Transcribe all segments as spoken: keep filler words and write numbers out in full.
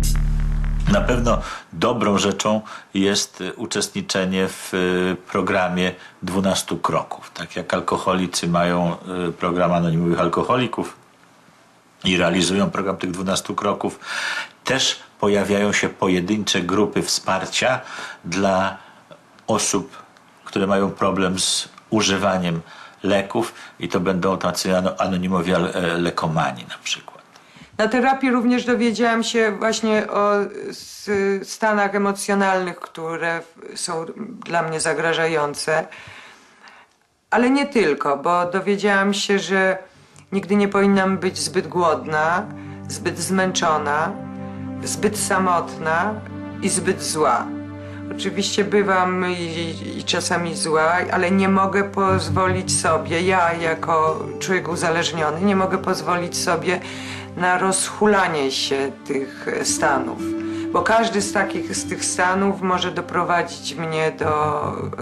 Na pewno dobrą rzeczą jest uczestniczenie w programie dwunastu kroków. Tak jak alkoholicy mają program anonimowych alkoholików i realizują program tych dwunastu kroków, też pojawiają się pojedyncze grupy wsparcia dla osób, które mają problem z używaniem leków i to będą tacy anonimowi lekomani na przykład. Na terapii również dowiedziałam się właśnie o stanach emocjonalnych, które są dla mnie zagrażające. Ale nie tylko, bo dowiedziałam się, że nigdy nie powinnam być zbyt głodna, zbyt zmęczona, zbyt samotna i zbyt zła. Oczywiście bywam i, i czasami zła, ale nie mogę pozwolić sobie, ja jako człowiek uzależniony, nie mogę pozwolić sobie na rozhulanie się tych stanów, bo każdy z takich z tych stanów może doprowadzić mnie do,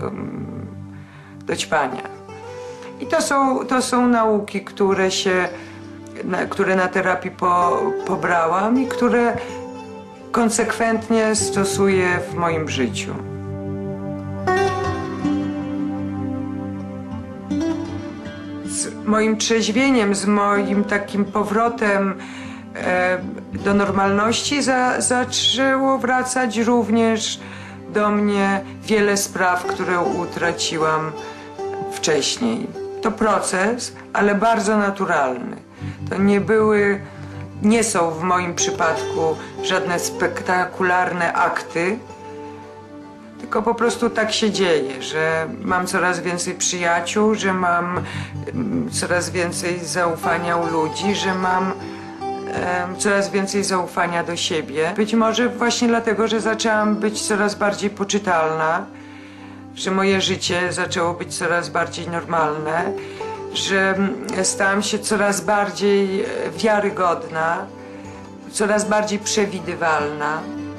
do ćpania. I to są, to są nauki, które się, na, które na terapii po, pobrałam i które konsekwentnie stosuję w moim życiu. Z moim trzeźwieniem, z moim takim powrotem e, do normalności za, zaczęło wracać również do mnie wiele spraw, które utraciłam wcześniej. To proces, ale bardzo naturalny. To nie były, nie są w moim przypadku żadne spektakularne akty, tylko po prostu tak się dzieje, że mam coraz więcej przyjaciół, że mam coraz więcej zaufania u ludzi, że mam e, coraz więcej zaufania do siebie. Być może właśnie dlatego, że zaczęłam być coraz bardziej poczytalna, że moje życie zaczęło być coraz bardziej normalne, że stałam się coraz bardziej wiarygodna, coraz bardziej przewidywalna.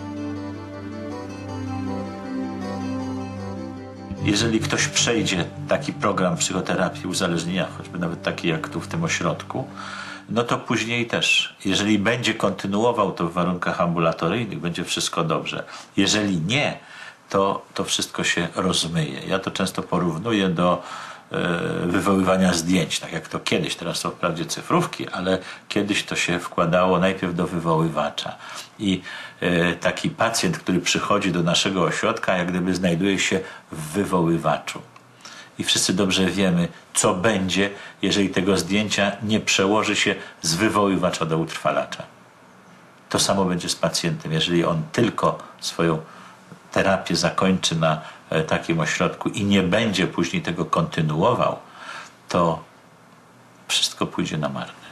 Jeżeli ktoś przejdzie taki program psychoterapii uzależnienia, choćby nawet taki jak tu w tym ośrodku, no to później też, jeżeli będzie kontynuował to w warunkach ambulatoryjnych, będzie wszystko dobrze. Jeżeli nie, to to wszystko się rozmyje. Ja to często porównuję do e, wywoływania zdjęć, tak jak to kiedyś, teraz są wprawdzie cyfrówki, ale kiedyś to się wkładało najpierw do wywoływacza. I e, taki pacjent, który przychodzi do naszego ośrodka, jak gdyby znajduje się w wywoływaczu. I wszyscy dobrze wiemy, co będzie, jeżeli tego zdjęcia nie przełoży się z wywoływacza do utrwalacza. To samo będzie z pacjentem, jeżeli on tylko swoją terapię zakończy na takim ośrodku i nie będzie później tego kontynuował, to wszystko pójdzie na marne.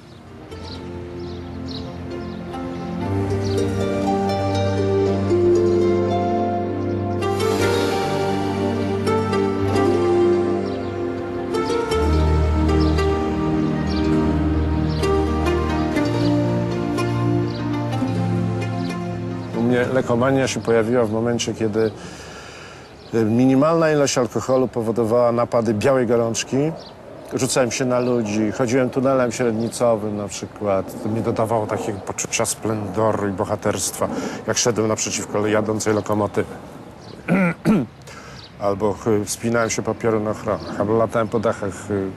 Lekomania się pojawiła w momencie, kiedy minimalna ilość alkoholu powodowała napady białej gorączki. Rzucałem się na ludzi, chodziłem tunelem średnicowym na przykład. To mi dodawało takiego poczucia splendoru i bohaterstwa, jak szedłem naprzeciwko jadącej lokomotywy. Albo wspinałem się po piorunochronach, albo latałem po dachach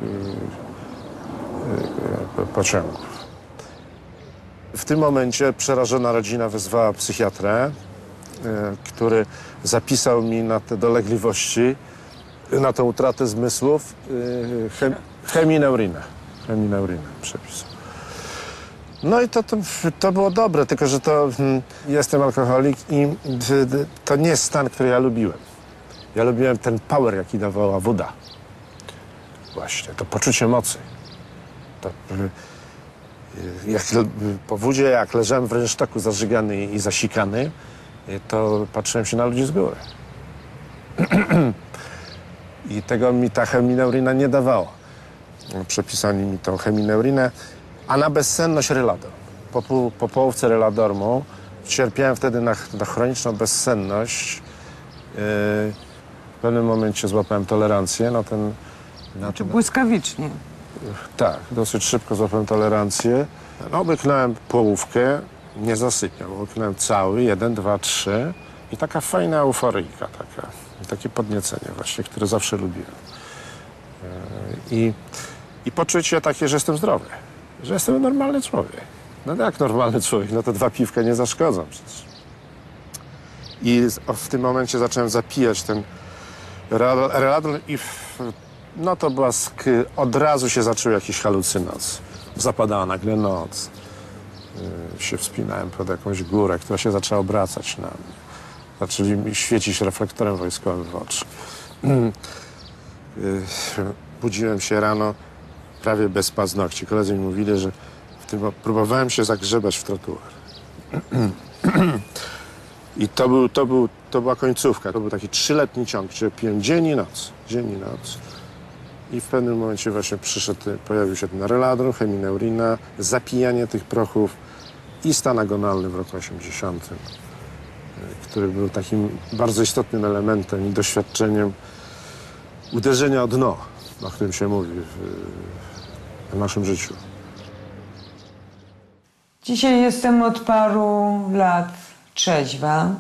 pociągów. W tym momencie przerażona rodzina wezwała psychiatrę, który zapisał mi na te dolegliwości, na tę utratę zmysłów, chem, chemineurinę. Chemineurinę przepisał. No i to, to, to było dobre, tylko że to jestem alkoholik i to nie jest stan, który ja lubiłem. Ja lubiłem ten power, jaki dawała woda. Właśnie, to poczucie mocy. To, jak, po wódzie, jak leżałem w rynsztoku zażygany i zasikany, to patrzyłem się na ludzi z góry. I tego mi ta chemineuryna nie dawała. Przepisali mi tą chemineurinę, a na bezsenność Relador. Po, pół, po połówce Reladormu cierpiałem wtedy na, na chroniczną bezsenność. Yy, w pewnym momencie złapałem tolerancję na ten... Na ten... Błyskawicznie. Tak, dosyć szybko złapałem tolerancję. No, obyknąłem połówkę, nie zasypiam. Łyknąłem cały, jeden, dwa, trzy i taka fajna euforyjka, taka, takie podniecenie właśnie, które zawsze lubiłem. I, i poczucie takie, że jestem zdrowy, że jestem normalny człowiek. No jak normalny człowiek, no to dwa piwka nie zaszkodzą przecież. I w tym momencie zacząłem zapijać ten Reladol i w, no to była, sk od razu się zaczął jakiś halucynacja. Zapadała nagle noc. Yy, się wspinałem pod jakąś górę, która się zaczęła obracać na mnie. Zaczęli mi świecić reflektorem wojskowym w oczy. Yy, yy, budziłem się rano prawie bez paznokci. Koledzy mi mówili, że w tym, próbowałem się zagrzebać w trotuar. I to, był, to, był, to była końcówka. To był taki trzyletni ciąg, gdzie piłem dzień i noc. Dzień i noc. I w pewnym momencie właśnie przyszedł, pojawił się ten Reladol, Hemineurina, zapijanie tych prochów i stan agonalny w roku osiemdziesiątym, który był takim bardzo istotnym elementem i doświadczeniem uderzenia o dno, o którym się mówi w, w naszym życiu. Dzisiaj jestem od paru lat trzeźwa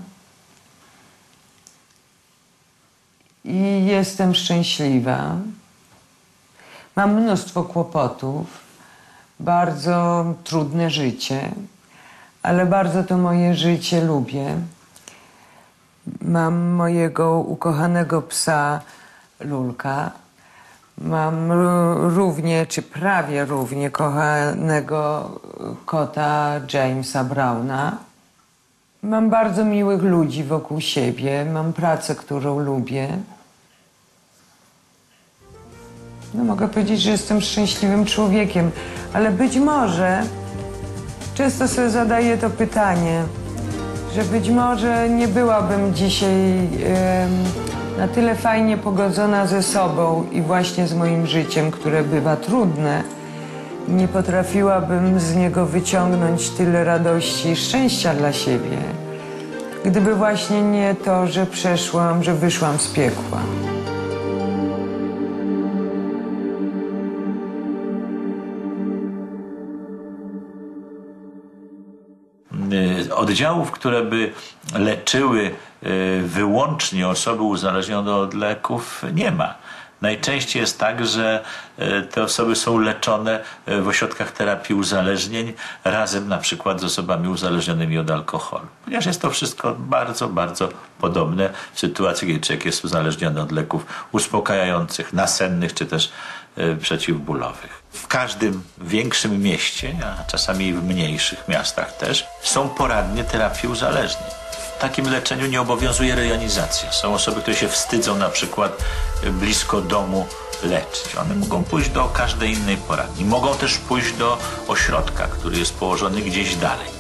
i jestem szczęśliwa. Mam mnóstwo kłopotów, bardzo trudne życie, ale bardzo to moje życie lubię. Mam mojego ukochanego psa Lulka. Mam równie, czy prawie równie kochanego kota Jamesa Browna. Mam bardzo miłych ludzi wokół siebie. Mam pracę, którą lubię. No mogę powiedzieć, że jestem szczęśliwym człowiekiem, ale być może często sobie zadaję to pytanie, że być może nie byłabym dzisiaj e, na tyle fajnie pogodzona ze sobą i właśnie z moim życiem, które bywa trudne. Nie potrafiłabym z niego wyciągnąć tyle radości i szczęścia dla siebie, gdyby właśnie nie to, że przeszłam, że wyszłam z piekła. Oddziałów, które by leczyły wyłącznie osoby uzależnione od leków, nie ma. Najczęściej jest tak, że te osoby są leczone w ośrodkach terapii uzależnień razem na przykład z osobami uzależnionymi od alkoholu. Ponieważ jest to wszystko bardzo, bardzo podobne w sytuacji, kiedy człowiek jest uzależniony od leków uspokajających, nasennych czy też przeciwbólowych. W każdym większym mieście, a czasami w mniejszych miastach też, są poradnie terapii uzależnień. W takim leczeniu nie obowiązuje rejonizacja. Są osoby, które się wstydzą na przykład blisko domu leczyć. One mogą pójść do każdej innej poradni. Mogą też pójść do ośrodka, który jest położony gdzieś dalej.